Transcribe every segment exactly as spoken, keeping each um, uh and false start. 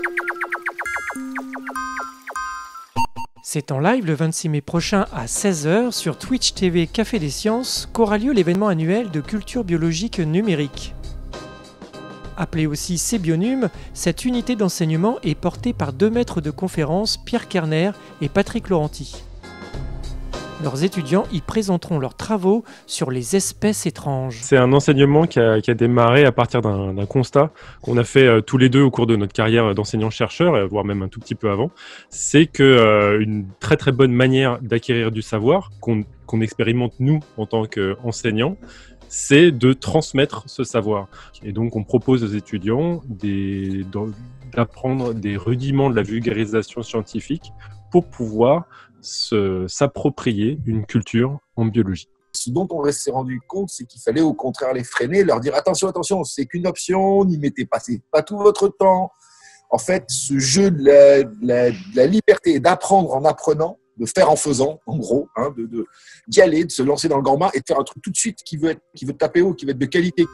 C'est en live le vingt-six mai prochain à seize heures sur Twitch T V Café des Sciences qu'aura lieu l'événement annuel de culture biologique numérique. Appelée aussi CBionum, cette unité d'enseignement est portée par deux maîtres de conférences, Pierre Kerner et Patrick Laurenti. Leurs étudiants y présenteront leurs travaux sur les espèces étranges. C'est un enseignement qui a, qui a démarré à partir d'un, d'un constat qu'on a fait euh, tous les deux au cours de notre carrière d'enseignant-chercheur, euh, voire même un tout petit peu avant. C'est que euh, une très très bonne manière d'acquérir du savoir, qu'on, qu'on expérimente nous en tant qu'enseignants, c'est de transmettre ce savoir. Et donc on propose aux étudiants des, d'apprendre des rudiments de la vulgarisation scientifique pour pouvoir Se, s'approprier une culture en biologie. Ce dont on s'est rendu compte, c'est qu'il fallait au contraire les freiner, leur dire attention, attention, c'est qu'une option, n'y mettez pas, c'est pas tout votre temps. En fait, ce jeu de la, de la, de la liberté d'apprendre en apprenant, de faire en faisant, en gros, hein, de, de, d'y aller, de se lancer dans le grand bain et de faire un truc tout de suite qui veut, être, qui veut taper haut, qui veut être de qualité.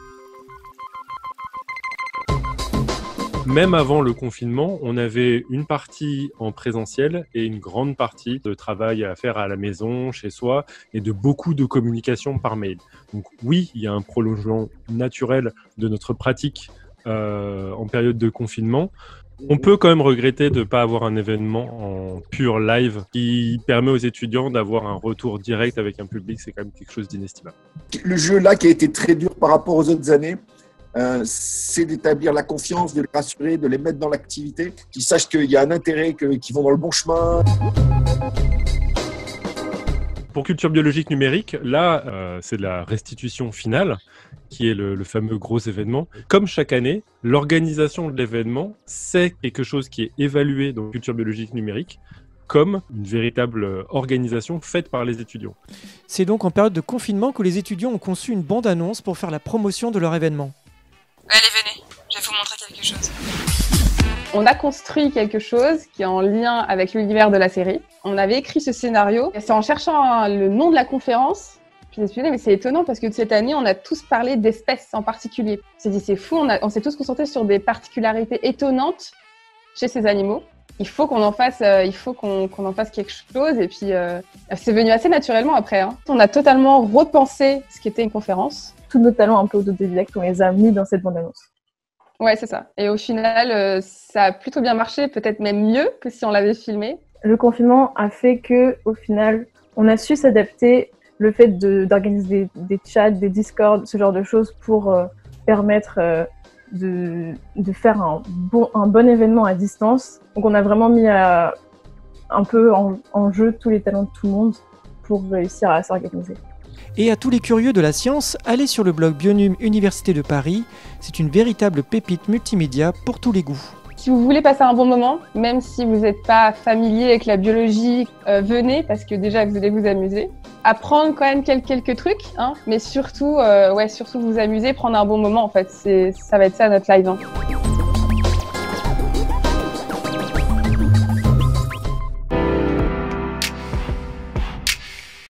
Même avant le confinement, on avait une partie en présentiel et une grande partie de travail à faire à la maison, chez soi, et de beaucoup de communication par mail. Donc oui, il y a un prolongement naturel de notre pratique euh, en période de confinement. On peut quand même regretter de ne pas avoir un événement en pur live qui permet aux étudiants d'avoir un retour direct avec un public. C'est quand même quelque chose d'inestimable. Le jeu là qui a été très dur par rapport aux autres années, Euh, c'est d'établir la confiance, de les rassurer, de les mettre dans l'activité, qu'ils sachent qu'il y a un intérêt, que, qu'ils vont dans le bon chemin. Pour culture biologique numérique, là, euh, c'est la restitution finale, qui est le, le fameux gros événement. Comme chaque année, l'organisation de l'événement, c'est quelque chose qui est évalué dans culture biologique numérique comme une véritable organisation faite par les étudiants. C'est donc en période de confinement que les étudiants ont conçu une bande-annonce pour faire la promotion de leur événement. Allez, venez, je vais vous montrer quelque chose. On a construit quelque chose qui est en lien avec l'univers de la série. On avait écrit ce scénario. Et c'est en cherchant le nom de la conférence, je me suis dit, mais c'est étonnant parce que cette année, on a tous parlé d'espèces en particulier. On s'est dit, c'est fou, on, a, on s'est tous concentrés sur des particularités étonnantes chez ces animaux. Il faut qu'on en fasse, euh, il faut qu'on, qu'on en fasse quelque chose. Et puis, euh, c'est venu assez naturellement après. Hein. On a totalement repensé ce qu'était une conférence. Tous nos talents un peu autodidactes, on les a mis dans cette bande-annonce. Ouais, c'est ça. Et au final, euh, ça a plutôt bien marché, peut-être même mieux que si on l'avait filmé. Le confinement a fait que, au final, on a su s'adapter. Le fait de, d'organiser des, des chats, des discords, ce genre de choses pour euh, permettre euh, de, de faire un bon, un bon événement à distance. Donc, on a vraiment mis à, un peu en, en jeu tous les talents de tout le monde pour réussir à s'organiser. Et à tous les curieux de la science, allez sur le blog Bionum Université de Paris. C'est une véritable pépite multimédia pour tous les goûts. Si vous voulez passer un bon moment, même si vous n'êtes pas familier avec la biologie, euh, venez parce que déjà vous allez vous amuser. Apprendre quand même quelques, quelques trucs, hein, mais surtout, euh, ouais, surtout vous amuser, prendre un bon moment en fait. C'est, ça va être ça notre live. Hein.